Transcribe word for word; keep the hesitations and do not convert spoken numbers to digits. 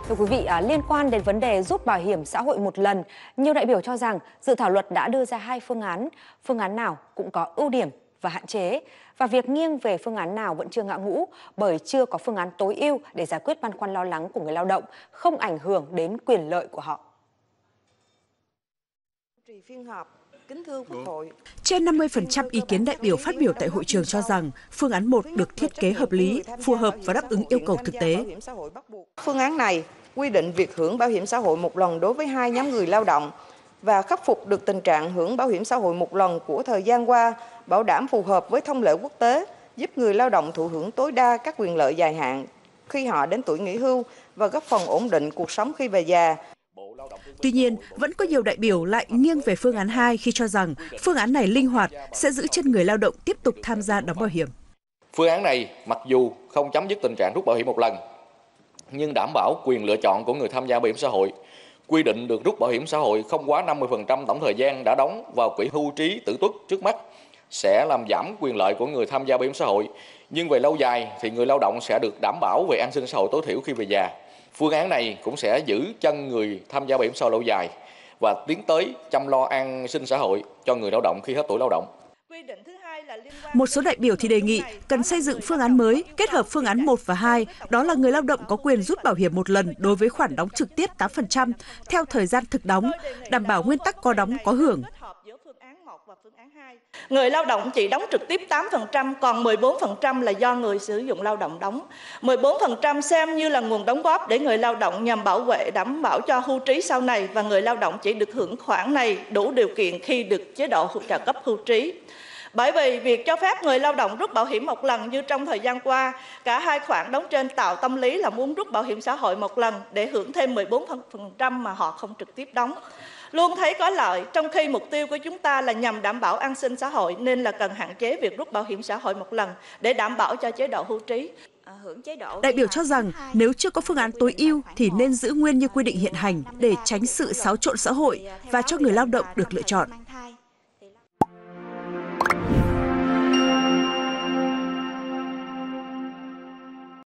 Thưa quý vị, à, liên quan đến vấn đề rút bảo hiểm xã hội một lần, nhiều đại biểu cho rằng dự thảo luật đã đưa ra hai phương án. Phương án nào cũng có ưu điểm và hạn chế. Và việc nghiêng về phương án nào vẫn chưa ngã ngũ bởi chưa có phương án tối ưu để giải quyết băn khoăn lo lắng của người lao động, không ảnh hưởng đến quyền lợi của họ. Phiên họp. Kính thưa Quốc hội, trên năm mươi phần trăm ý kiến đại biểu phát biểu tại hội trường cho rằng phương án một được thiết kế hợp lý, phù hợp và đáp ứng yêu cầu thực tế. Phương án này quy định việc hưởng bảo hiểm xã hội một lần đối với hai nhóm người lao động và khắc phục được tình trạng hưởng bảo hiểm xã hội một lần của thời gian qua, bảo đảm phù hợp với thông lệ quốc tế, giúp người lao động thụ hưởng tối đa các quyền lợi dài hạn khi họ đến tuổi nghỉ hưu và góp phần ổn định cuộc sống khi về già. Tuy nhiên, vẫn có nhiều đại biểu lại nghiêng về phương án hai khi cho rằng phương án này linh hoạt, sẽ giữ chân người lao động tiếp tục tham gia đóng bảo hiểm. Phương án này mặc dù không chấm dứt tình trạng rút bảo hiểm một lần, nhưng đảm bảo quyền lựa chọn của người tham gia bảo hiểm xã hội. Quy định được rút bảo hiểm xã hội không quá năm mươi phần trăm tổng thời gian đã đóng vào quỹ hưu trí tử tuất trước mắt sẽ làm giảm quyền lợi của người tham gia bảo hiểm xã hội. Nhưng về lâu dài thì người lao động sẽ được đảm bảo về an sinh xã hội tối thiểu khi về già. Phương án này cũng sẽ giữ chân người tham gia bảo hiểm xã hội lâu dài và tiến tới chăm lo an sinh xã hội cho người lao động khi hết tuổi lao động. Một số đại biểu thì đề nghị cần xây dựng phương án mới kết hợp phương án một và hai, đó là người lao động có quyền rút bảo hiểm một lần đối với khoản đóng trực tiếp tám phần trăm theo thời gian thực đóng, đảm bảo nguyên tắc có đóng có hưởng. Người lao động chỉ đóng trực tiếp tám phần trăm, còn mười bốn phần trăm là do người sử dụng lao động đóng. mười bốn phần trăm xem như là nguồn đóng góp để người lao động nhằm bảo vệ đảm bảo cho hưu trí sau này, và người lao động chỉ được hưởng khoản này đủ điều kiện khi được chế độ trợ cấp hưu trí. Bởi vì việc cho phép người lao động rút bảo hiểm một lần như trong thời gian qua, cả hai khoản đóng trên tạo tâm lý là muốn rút bảo hiểm xã hội một lần để hưởng thêm mười bốn phần trăm mà họ không trực tiếp đóng. Luôn thấy có lợi, trong khi mục tiêu của chúng ta là nhằm đảm bảo an sinh xã hội, nên là cần hạn chế việc rút bảo hiểm xã hội một lần để đảm bảo cho chế độ hưu trí. Đại biểu cho rằng nếu chưa có phương án tối ưu thì nên giữ nguyên như quy định hiện hành để tránh sự xáo trộn xã hội và cho người lao động được lựa chọn.